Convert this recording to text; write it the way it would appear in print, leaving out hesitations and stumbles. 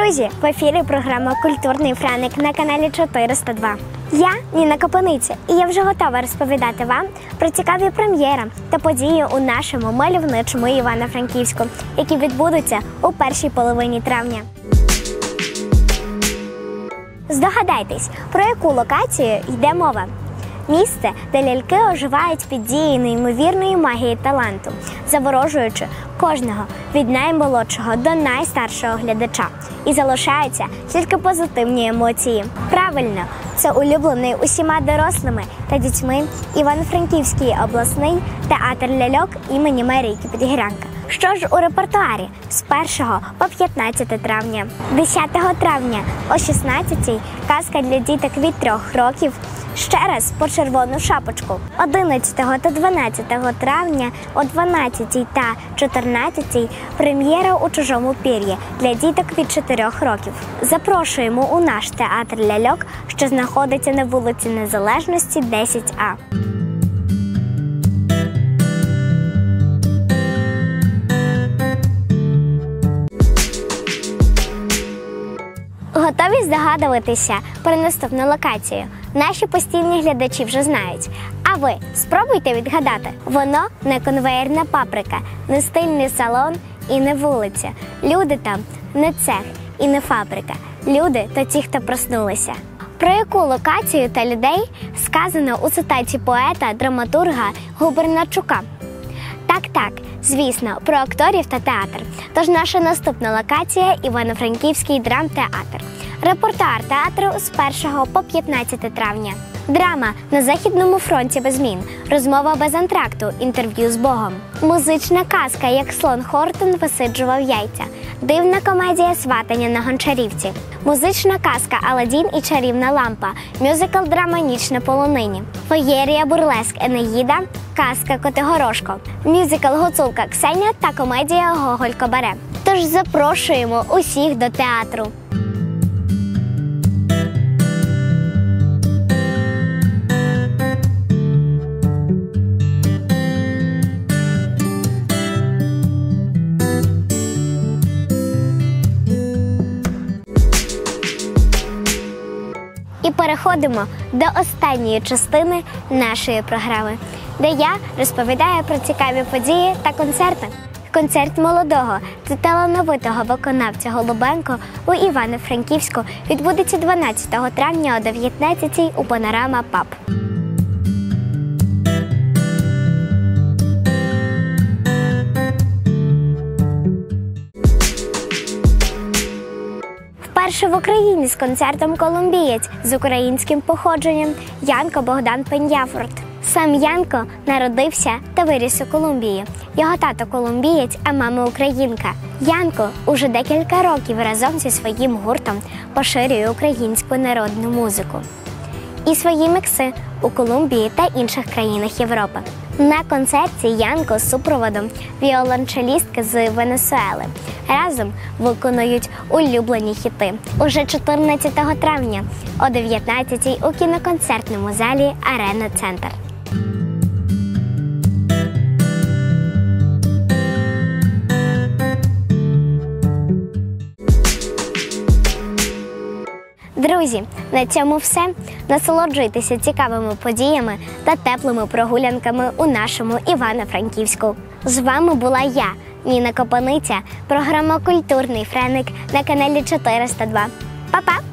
Друзі, в ефірі програма «Культурний френик» на каналі 402. Я Ніна Копаниця, і я вже готова розповідати вам про цікаві прем'єри та події у нашому мальовничому Івано-Франківську, які відбудуться у першій половині травня. Здогадайтесь, про яку локацію йде мова? Місце, де ляльки оживають під дією неймовірної магії таланту, заворожуючи кожного від наймолодшого до найстаршого глядача. І залишаються тільки позитивні емоції. Правильно, це улюблений усіма дорослими та дітьми Івано-Франківський обласний театр ляльок імені Марійки Підгірянка. Що ж у репертуарі з 1 по 15 травня? 10 травня о 16-й казка для діток від 3 років «Ще раз по червону шапочку». 11 та 12 травня о 12-й та 14-й прем'єра у чужому пір'ї для діток від 4 років. Запрошуємо у наш театр ляльок, що знаходиться на вулиці Незалежності, 10А. Готові здогадуватися про наступну локацію? Наші постійні глядачі вже знають. А ви спробуйте відгадати. Воно не конвеєрна паприка, не стильний салон і не вулиця. Люди там не цех і не фабрика. Люди – то ті, хто проснулися. Про яку локацію та людей сказано у цитаті поета, драматурга Губернатчука? Так, звісно, про акторів та театр. Тож наша наступна локація – Івано-Франківський драмтеатр. Репертуар театру з 1 по 15 травня. Драма «На Західному фронті без змін», розмова без антракту, інтерв'ю з Богом. Музична казка «Як слон Хортон висиджував яйця». Дивна комедія «Сватання на Гончарівці». Музична казка «Аладдін і чарівна лампа», мюзикл-драма «Ніч на полонині». Феєрія бурлеск «Енеїда», казка «Котигорошко», мюзикл «Гуцулка Ксеня» та комедія «Гоголь Кабаре». Тож запрошуємо усіх до театру. І переходимо до останньої частини нашої програми, де я розповідаю про цікаві події та концерти. Концерт молодого та талановитого виконавця Голубенко у Івано-Франківську відбудеться 12 травня о 19-й у Панорама Паб. Вперше в Україні з концертом колумбієць з українським походженням Янко Богдан Пеньяфорт. Сам Янко народився та виріс у Колумбії. Його тато колумбієць, а мама українка. Янко уже декілька років разом зі своїм гуртом поширює українську народну музику і свої мікси у Колумбії та інших країнах Європи. На концерті Янко з супроводом віолончелістки з Венесуели разом виконують улюблені хіти. Уже 14 травня о 19-й у кіноконцертному залі «Арена Центр». Друзі, на цьому все. Насолоджуйтеся цікавими подіями та теплими прогулянками у нашому Івано-Франківську. З вами була я, Ніна Копаниця, програма «Культурний френик» на каналі 402. Па-па!